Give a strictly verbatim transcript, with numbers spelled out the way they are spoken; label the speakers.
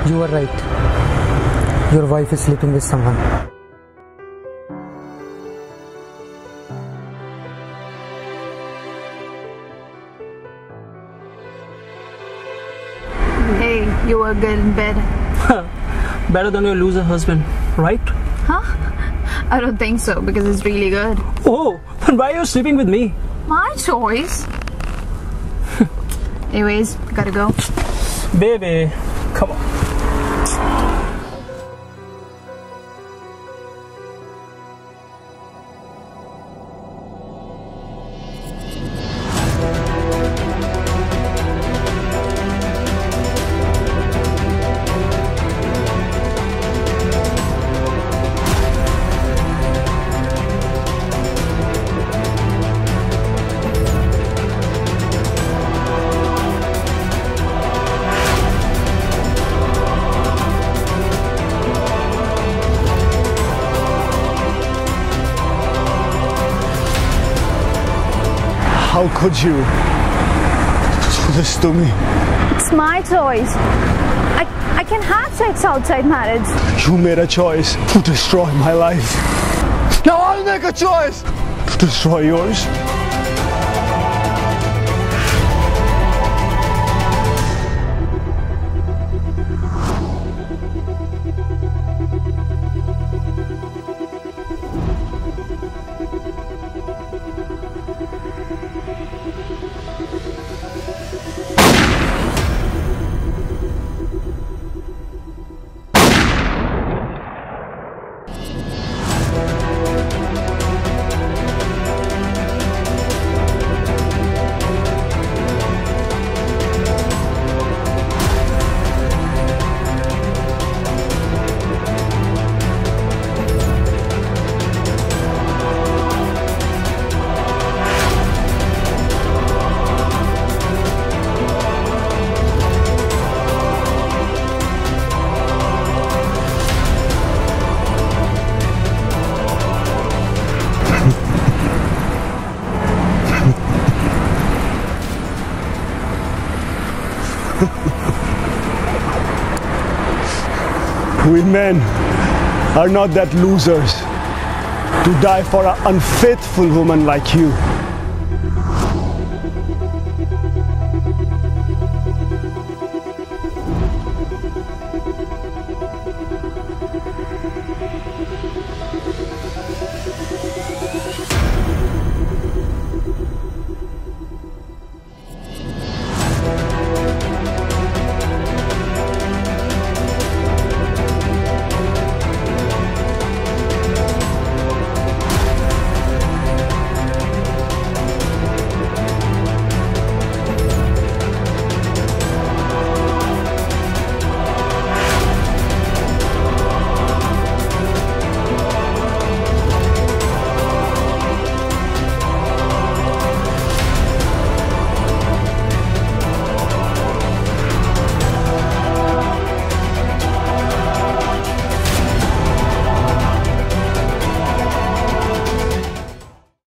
Speaker 1: You are right. Your wife is sleeping with someone.
Speaker 2: Hey, you were good in bed.
Speaker 3: Better than your loser husband, right?
Speaker 2: Huh? I don't think so, because it's really good.
Speaker 3: Oh, then why are you sleeping with me?
Speaker 2: My choice. Anyways, gotta go.
Speaker 3: Baby, come on.
Speaker 4: How could you do this to me?
Speaker 5: It's my choice. I, I can have sex outside marriage.
Speaker 4: You made a choice to destroy my life. Now I'll make a choice to destroy yours. We men are not that losers to die for an unfaithful woman like you.